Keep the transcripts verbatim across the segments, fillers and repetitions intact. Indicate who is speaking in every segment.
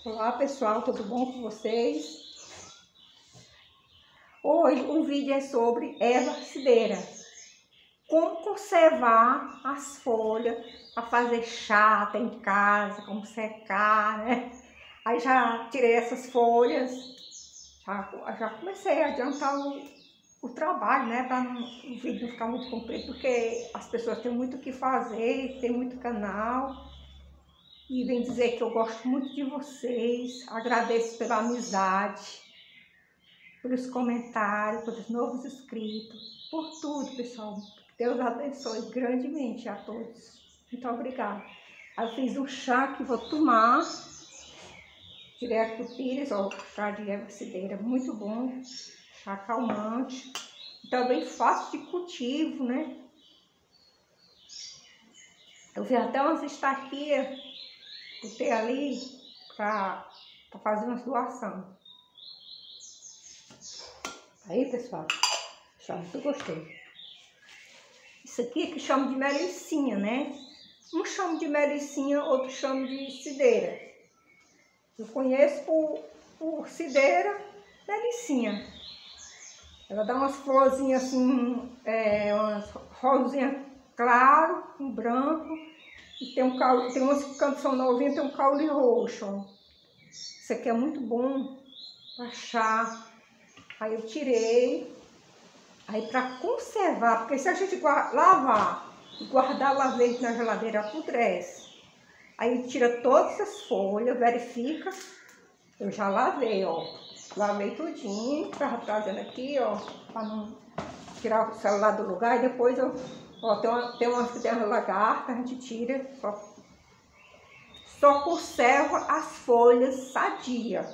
Speaker 1: Olá pessoal, tudo bom com vocês? Hoje o vídeo é sobre erva orquideira. Como conservar as folhas para fazer chá até em casa, como secar, né? Aí já tirei essas folhas, já, já comecei a adiantar o, o trabalho, né? Para o vídeo não ficar muito comprido, porque as pessoas têm muito o que fazer, tem muito canal. E vem dizer que eu gosto muito de vocês, agradeço pela amizade, pelos comentários, pelos novos inscritos, por tudo, pessoal. Deus abençoe grandemente a todos. Muito obrigada. Eu fiz um chá que vou tomar, direto do pires, ó, chá de erva orquideira, muito bom, chá calmante, também fácil de cultivo, né? Eu vi até umas estaquias. Botei ali para fazer uma doação. Aí, pessoal, já muito gostoso. Isso aqui é que chama de melicinha, né? Um chama de melicinha, outro chama de cideira. Eu conheço por, por cideira, melicinha. Ela dá umas florzinhas assim, é, umas rosinhas claro, um branco. E tem, um caule, tem umas que são novinhas, tem um caule roxo, ó. Isso aqui é muito bom para chá. Aí eu tirei. Aí para conservar, porque se a gente lavar e guardar lá dentro na geladeira, apodrece. Aí tira todas as folhas, verifica. Eu já lavei, ó. Lavei tudinho, tava trazendo aqui, ó, para não tirar o celular do lugar. E depois eu, ó, tem uma, tem umas que tem uma lagarta, a gente tira, só. Só conserva as folhas sadia.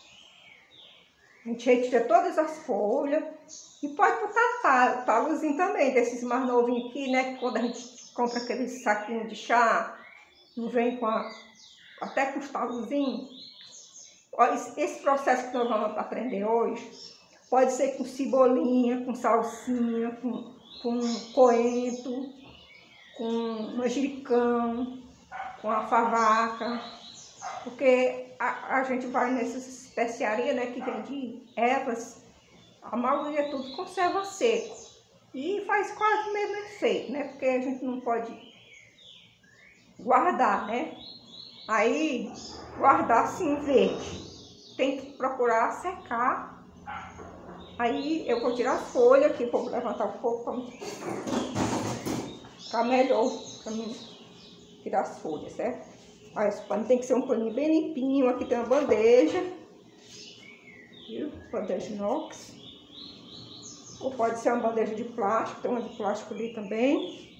Speaker 1: A gente retira todas as folhas e pode botar talozinho também, desses mais novinhos aqui, né? Que quando a gente compra aquele saquinho de chá, não vem com a, até com os talozinhos. Esse processo que nós vamos aprender hoje pode ser com cebolinha, com salsinha, com, com coentro, com manjericão, com a favaca, porque a, a gente vai nessas especiarias, né, que vende ervas, a maioria tudo conserva seco e faz quase o mesmo efeito, né, porque a gente não pode guardar, né, aí guardar assim verde, tem que procurar secar. Aí eu vou tirar as folhas aqui, vou levantar um pouco para ficar melhor para mim tirar as folhas, certo? Aí esse pano tem que ser um paninho bem limpinho. Aqui tem uma bandeja, viu? Bandeja inox. Ou pode ser uma bandeja de plástico, tem uma de plástico ali também.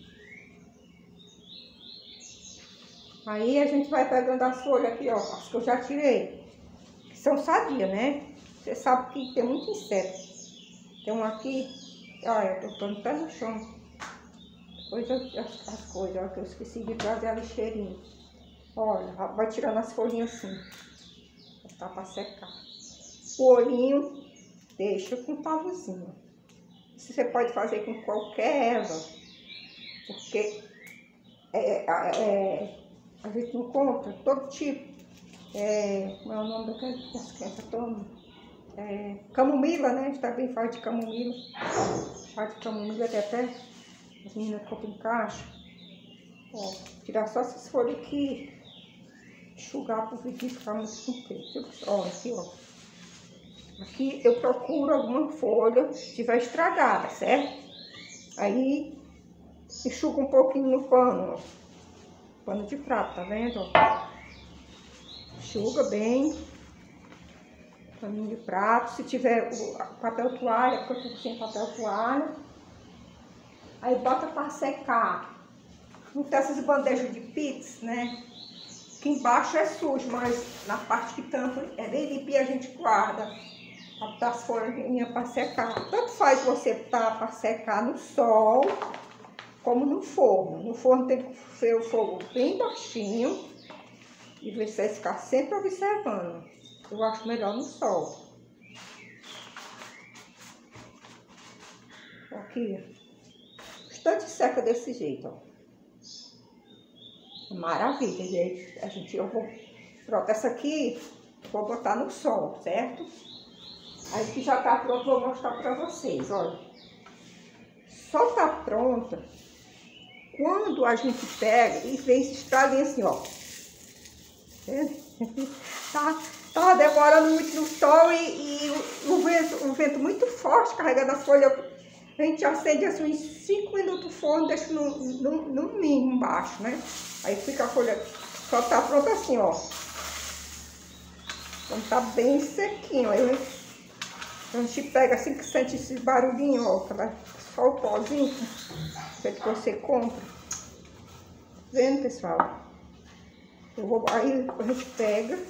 Speaker 1: Aí a gente vai pegando as folhas aqui, ó, as que eu já tirei, que são sadias, né? Você sabe que tem muito inseto. Tem um aqui, olha, eu tô pondo até no chão. Depois eu, as, as coisas, ó, que eu esqueci de trazer a lixeirinha. Olha, vai tirando as folhinhas assim, tá para secar. O olhinho deixa com talozinho. Isso você pode fazer com qualquer erva, porque é, é, a gente encontra todo tipo. É, como é o nome daquele que as crianças tomam? É, camomila, né? A gente também faz de camomila. Chá de camomila tem até as meninas compram em caixa. Ó, tirar só essas folhas aqui. Enxugar para o vídeo ficar muito comprido. Ó, aqui, ó. Aqui eu procuro alguma folha se tiver estragada, certo? Aí enxuga um pouquinho no pano, ó. Pano de prato, tá vendo? Ó. Enxuga bem. Paninho de prato. Se tiver o papel toalha, porque eu tô sem papel toalha. Aí bota para secar. Não tem essas bandejas de pizza, né? Que embaixo é sujo, mas na parte que tampa é bem limpa e a gente guarda as folhinhas para secar. Tanto faz você tá para secar no sol, como no forno. No forno tem que ser o fogo bem baixinho e você ficar sempre observando. Eu acho melhor no sol. Aqui, bastante seca desse jeito, ó. Maravilha, gente. A gente, eu vou... Pronto, essa aqui vou botar no sol, certo? Aí que já tá pronto, vou mostrar pra vocês, olha. Só tá pronta quando a gente pega e vem esse estralinho assim, ó. Tá, tá demorando muito no sol e, e o, o, vento, o vento muito forte carregando as folhas. A gente acende assim uns cinco minutos o forno, deixa no, no, no mínimo embaixo, né? Aí fica a folha, só tá pronta assim, ó. Então tá bem sequinho. Aí a gente pega assim que sente esse barulhinho, ó. Só o pozinho, que você compra. Vendo, pessoal? Eu vou, aí a gente pega.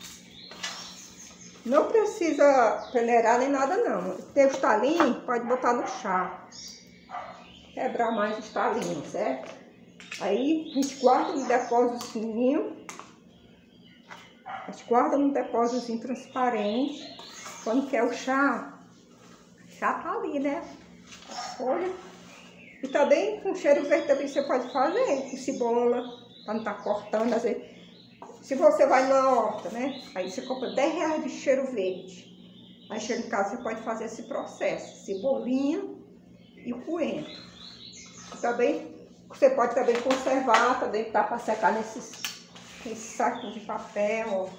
Speaker 1: Não precisa peneirar nem nada, não. Tem o estalinho, pode botar no chá. Quebrar mais o estalinho, certo? Aí a gente guarda no depósitozinho. A gente guarda no depósitozinho transparente. Quando quer o chá, o chá tá ali, né? A folha. E também com cheiro verde também você pode fazer com cebola, pra não estar cortando. Às vezes, se você vai na horta, né? Aí você compra dez reais de cheiro verde. Aí chega em casa, você pode fazer esse processo. Cebolinha e o coentro. E também, você pode também conservar, também dá para secar nesses, nesses sacos de papel, ó.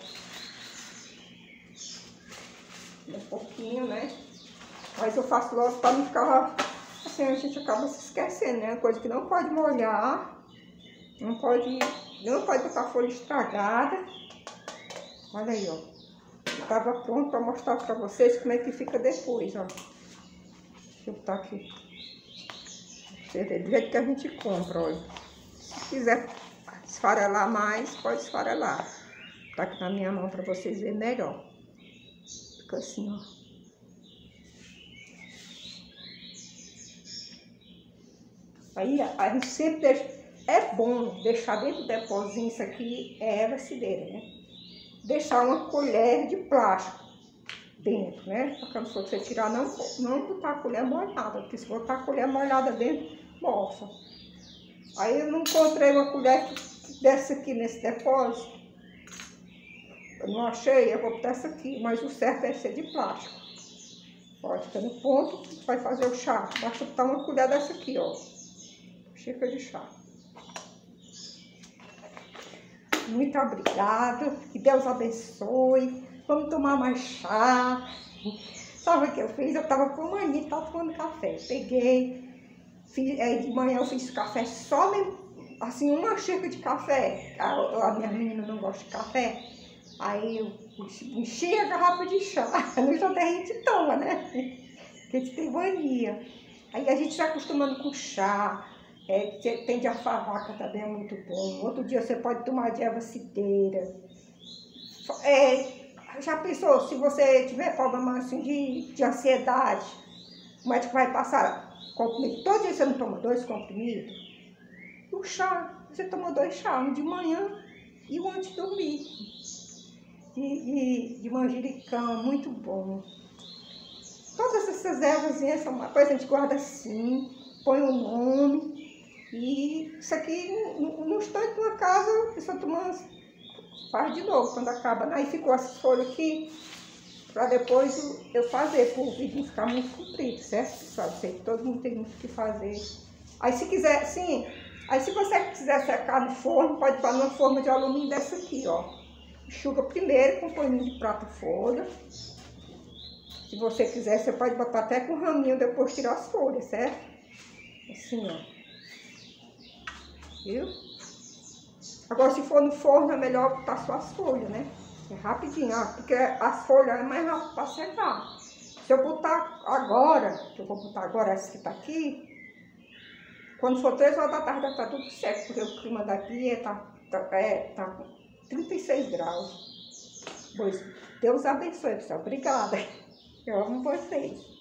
Speaker 1: Um pouquinho, né? Mas eu faço logo para não ficar... Assim, a gente acaba se esquecendo, né? Coisa que não pode molhar. Não pode... Não pode botar folha estragada. Olha aí, ó. Estava pronto para mostrar para vocês como é que fica depois, ó. Deixa eu botar aqui. Você vê do jeito que a gente compra, olha. Se quiser esfarelar mais, pode esfarelar. Tá aqui na minha mão para vocês verem melhor. Fica assim, ó. Aí a gente sempre deixa... É bom deixar dentro do depósito, isso aqui é erva cidreira, né? Deixar uma colher de plástico dentro, né? Pra quando você tirar, não, não botar a colher molhada, porque se botar a colher molhada dentro, mofa. Aí eu não encontrei uma colher dessa aqui nesse depósito. Eu não achei, eu vou botar essa aqui, mas o certo é ser de plástico. Pode ficar no ponto, vai fazer o chá. Basta botar uma colher dessa aqui, ó. Xícara de chá. Muito obrigada, que Deus abençoe. Vamos tomar mais chá. Sabe o que eu fiz? Eu tava com mania, tava tomando café. Peguei, fiz, é, de manhã eu fiz café só, assim, uma xícara de café. A, a minha menina não gosta de café. Aí eu enchi a garrafa de chá. No jantar a gente toma, né? Porque a gente tem mania. Aí a gente vai acostumando com chá. É, tem de alfavaca também, é muito bom. Outro dia você pode tomar de erva cidreira. É, já pensou, se você tiver problema assim de, de ansiedade, o médico vai passar comprimido. Todo dia você não toma dois comprimidos. O chá, você toma dois chás, um de manhã e um antes de dormir. De, de, de manjericão, muito bom. Todas essas ervas são uma coisa, a gente guarda assim, põe o nome. E isso aqui, no, no instante de uma casa, a pessoa toma, faz de novo quando acaba. Aí ficou essas folhas aqui, para depois eu fazer, para o vídeo ficar muito comprido, certo, pessoal? Sei que todo mundo tem muito o que fazer. Aí se quiser, sim, aí se você quiser secar no forno, pode pôr numa forma de alumínio dessa aqui, ó. Enxuga primeiro com um paninho de prata folha. Se você quiser, você pode botar até com raminho, depois tirar as folhas, certo? Assim, ó. Viu? Agora, se for no forno, é melhor botar só as folhas, né? É rapidinho, ó, porque as folhas é mais rápido para secar. Se eu botar agora, que eu vou botar agora essa que tá aqui, quando for três horas da tarde, já tá tudo seco, porque o clima daqui é, tá, tá, é, tá trinta e seis graus. Pois, Deus abençoe, pessoal. Obrigada. Eu amo vocês.